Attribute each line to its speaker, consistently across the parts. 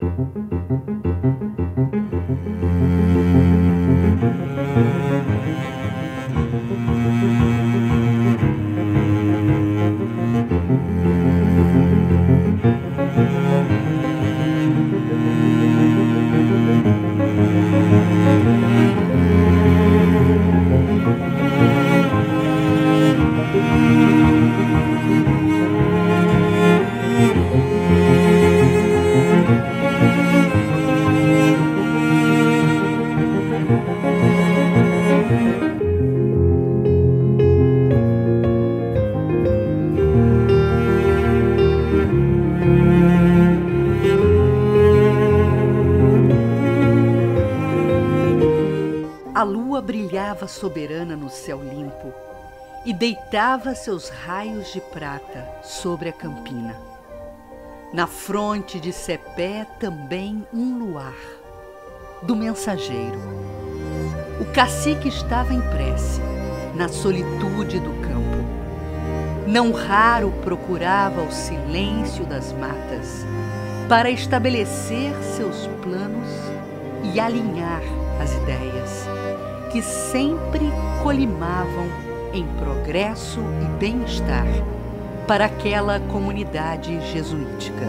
Speaker 1: A lua brilhava soberana no céu limpo e deitava seus raios de prata sobre a campina. Na fronte de Cepé também um luar, do mensageiro. O cacique estava em prece, na solitude do campo. Não raro procurava o silêncio das matas para estabelecer seus planos e alinhar as ideias que sempre colimavam em progresso e bem-estar para aquela comunidade jesuítica.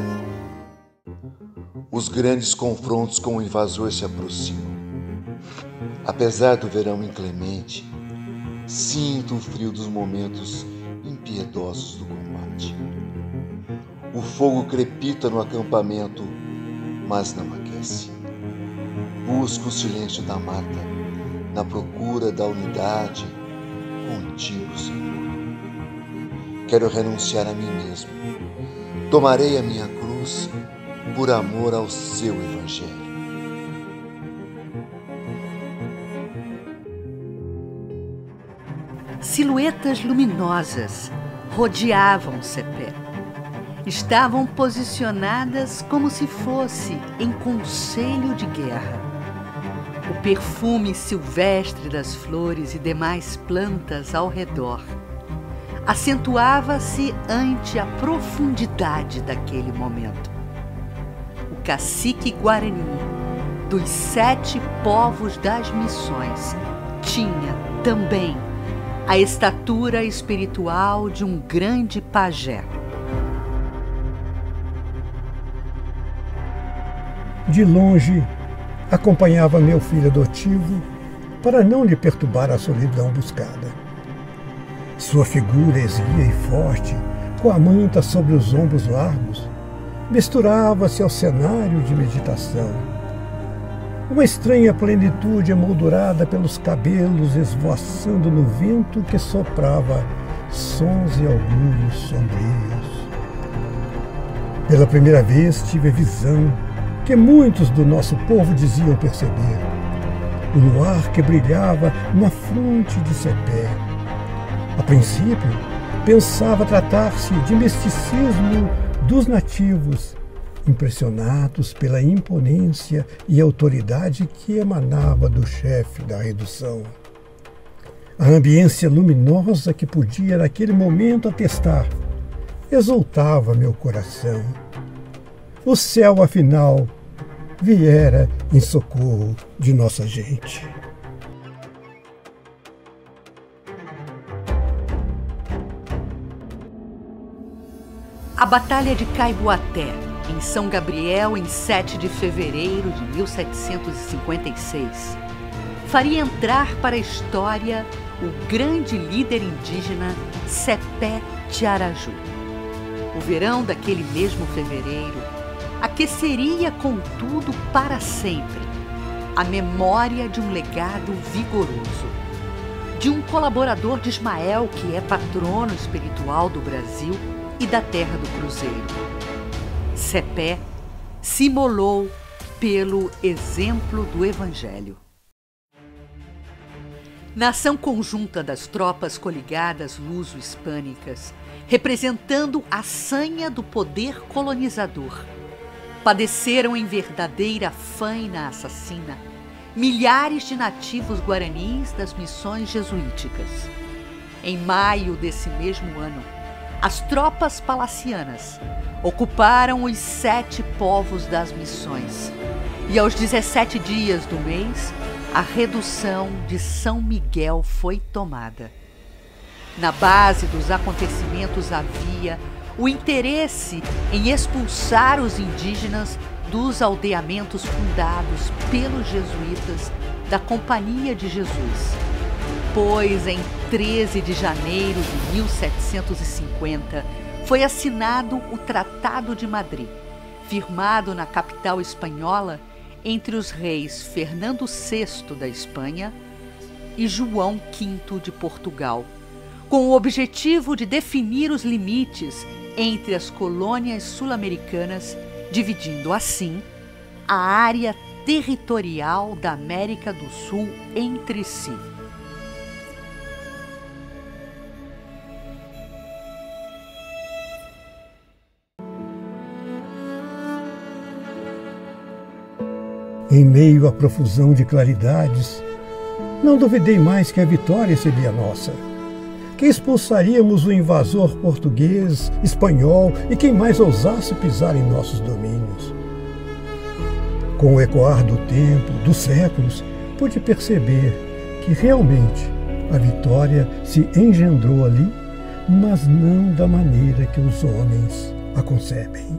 Speaker 2: Os grandes confrontos com o invasor se aproximam. Apesar do verão inclemente, sinto o frio dos momentos impiedosos do combate. O fogo crepita no acampamento, mas não aquece. Busco o silêncio da mata, na procura da unidade contigo, Senhor. Quero renunciar a mim mesmo. Tomarei a minha cruz por amor ao seu Evangelho.
Speaker 1: Silhuetas luminosas rodeavam Cepé. Estavam posicionadas como se fosse em conselho de guerra. O perfume silvestre das flores e demais plantas ao redor acentuava-se ante a profundidade daquele momento. O cacique Guarani, dos 7 povos das missões, tinha também a estatura espiritual de um grande pajé.
Speaker 3: De longe, acompanhava meu filho adotivo para não lhe perturbar a solidão buscada. Sua figura esguia e forte, com a manta sobre os ombros largos, misturava-se ao cenário de meditação. Uma estranha plenitude emoldurada pelos cabelos esvoaçando no vento que soprava sons e augúrios sombrios. Pela primeira vez tive a visão que muitos do nosso povo diziam perceber. O luar que brilhava na fronte de Cepé. A princípio, pensava tratar-se de misticismo dos nativos, impressionados pela imponência e autoridade que emanava do chefe da redução. A ambiência luminosa que podia naquele momento atestar exultava meu coração. O céu, afinal, viera em socorro de nossa gente.
Speaker 1: A Batalha de Caiboaté, em São Gabriel, em 7 de fevereiro de 1756, faria entrar para a história o grande líder indígena Cepé de Araju. O verão daquele mesmo fevereiro aqueceria, contudo, para sempre a memória de um legado vigoroso, de um colaborador de Ismael, que é patrono espiritual do Brasil e da terra do Cruzeiro. Cepé se imolou pelo exemplo do Evangelho. Na ação conjunta das tropas coligadas luso-hispânicas, representando a sanha do poder colonizador, padeceram em verdadeira faina assassina milhares de nativos guaranis das missões jesuíticas. Em maio desse mesmo ano, as tropas palacianas ocuparam os 7 povos das missões e aos 17 dias do mês, a redução de São Miguel foi tomada. Na base dos acontecimentos havia o interesse em expulsar os indígenas dos aldeamentos fundados pelos jesuítas da Companhia de Jesus, pois em 13 de janeiro de 1750 foi assinado o Tratado de Madrid, firmado na capital espanhola entre os reis Fernando VI da Espanha e João V de Portugal, com o objetivo de definir os limites entre as colônias sul-americanas, dividindo assim a área territorial da América do Sul entre si.
Speaker 3: Em meio à profusão de claridades, não duvidei mais que a vitória seria nossa, que expulsaríamos o invasor português, espanhol e quem mais ousasse pisar em nossos domínios. Com o ecoar do tempo, dos séculos, pude perceber que realmente a vitória se engendrou ali, mas não da maneira que os homens a concebem.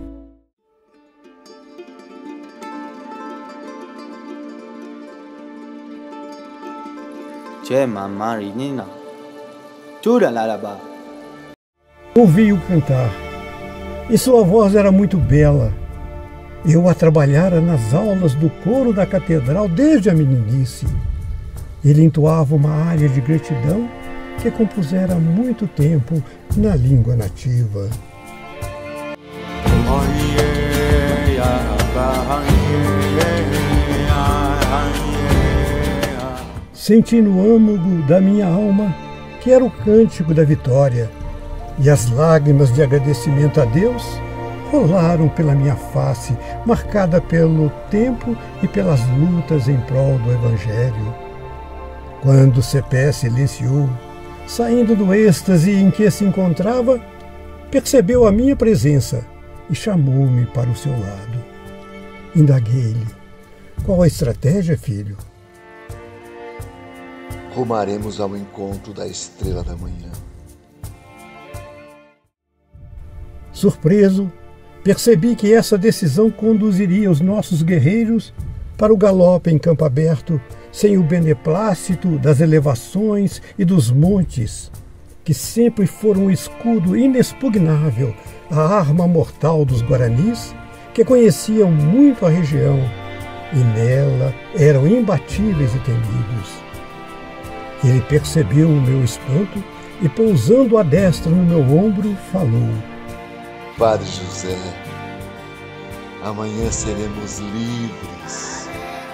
Speaker 3: Ouvi-o cantar, e sua voz era muito bela. Eu a trabalhara nas aulas do coro da catedral desde a meninice. Ele entoava uma área de gratidão que compusera há muito tempo na língua nativa. Senti no âmago da minha alma que era o cântico da vitória, e as lágrimas de agradecimento a Deus rolaram pela minha face, marcada pelo tempo e pelas lutas em prol do Evangelho. Quando Cepé silenciou, saindo do êxtase em que se encontrava, percebeu a minha presença e chamou-me para o seu lado. Indaguei-lhe: qual a estratégia, filho?
Speaker 2: Rumaremos ao encontro da estrela da manhã.
Speaker 3: Surpreso, percebi que essa decisão conduziria os nossos guerreiros para o galope em campo aberto, sem o beneplácito das elevações e dos montes, que sempre foram um escudo inexpugnável, a arma mortal dos guaranis, que conheciam muito a região, e nela eram imbatíveis e temidos. Ele percebeu o meu espanto e, pousando a destra no meu ombro, falou:
Speaker 2: Padre José, amanhã seremos livres.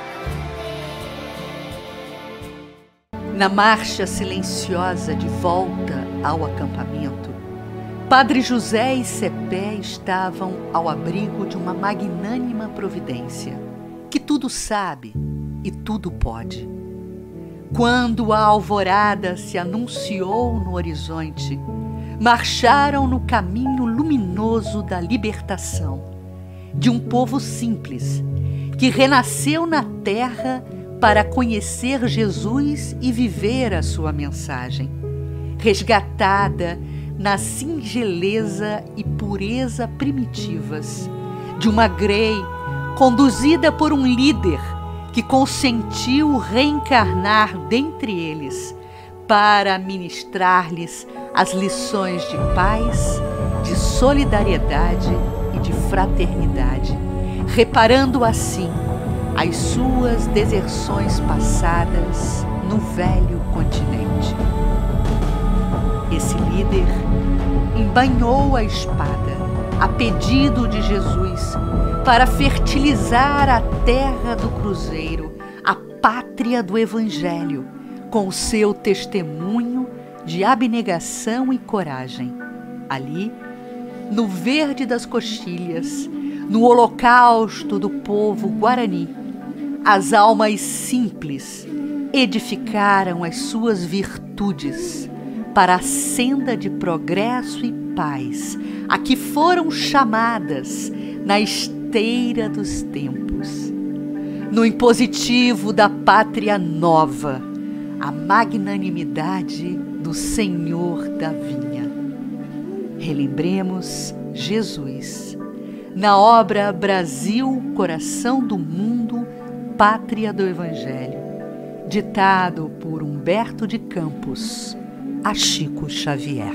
Speaker 1: Na marcha silenciosa de volta ao acampamento, Padre José e Cepé estavam ao abrigo de uma magnânima providência, que tudo sabe e tudo pode. Quando a alvorada se anunciou no horizonte, marcharam no caminho luminoso da libertação, de um povo simples, que renasceu na terra para conhecer Jesus e viver a sua mensagem, resgatada na singeleza e pureza primitivas, de uma grey conduzida por um líder que consentiu reencarnar dentre eles para ministrar-lhes as lições de paz, de solidariedade e de fraternidade, reparando assim as suas deserções passadas no velho continente. Esse líder embainhou a espada a pedido de Jesus para fertilizar a terra do Cruzeiro, a pátria do Evangelho, com o seu testemunho de abnegação e coragem. Ali, no verde das coxilhas, no holocausto do povo guarani, as almas simples edificaram as suas virtudes para a senda de progresso e paz a que foram chamadas na esteira dos tempos. No impositivo da pátria nova, a magnanimidade do Senhor da vinha. Relembremos Jesus na obra Brasil, Coração do Mundo, Pátria do Evangelho, ditado por Humberto de Campos a Chico Xavier.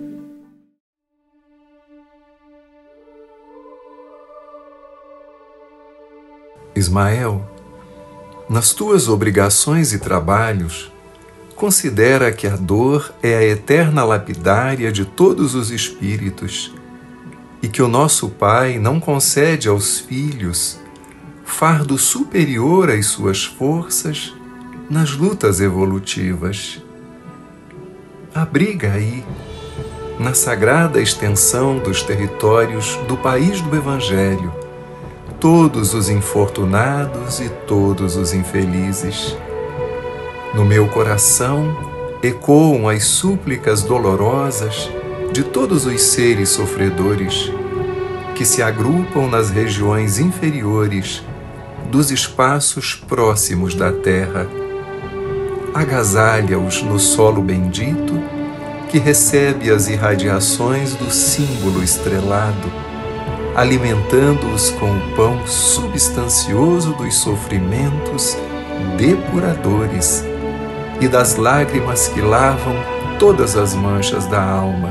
Speaker 4: Ismael, nas tuas obrigações e trabalhos, considera que a dor é a eterna lapidária de todos os espíritos e que o nosso Pai não concede aos filhos fardo superior às suas forças nas lutas evolutivas. Abriga aí, na sagrada extensão dos territórios do país do Evangelho, todos os infortunados e todos os infelizes. No meu coração ecoam as súplicas dolorosas de todos os seres sofredores que se agrupam nas regiões inferiores dos espaços próximos da terra. Agasalha-os no solo bendito que recebe as irradiações do símbolo estrelado, alimentando-os com o pão substancioso dos sofrimentos depuradores e das lágrimas que lavam todas as manchas da alma.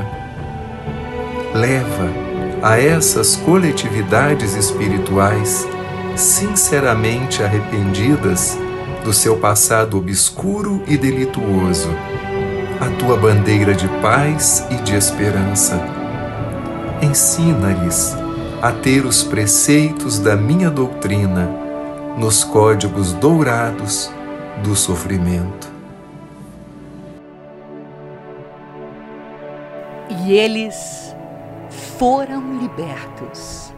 Speaker 4: Leva a essas coletividades espirituais sinceramente arrependidas do seu passado obscuro e delituoso a tua bandeira de paz e de esperança. Ensina-lhes a ter os preceitos da minha doutrina nos códigos dourados do sofrimento.
Speaker 1: E eles foram libertos.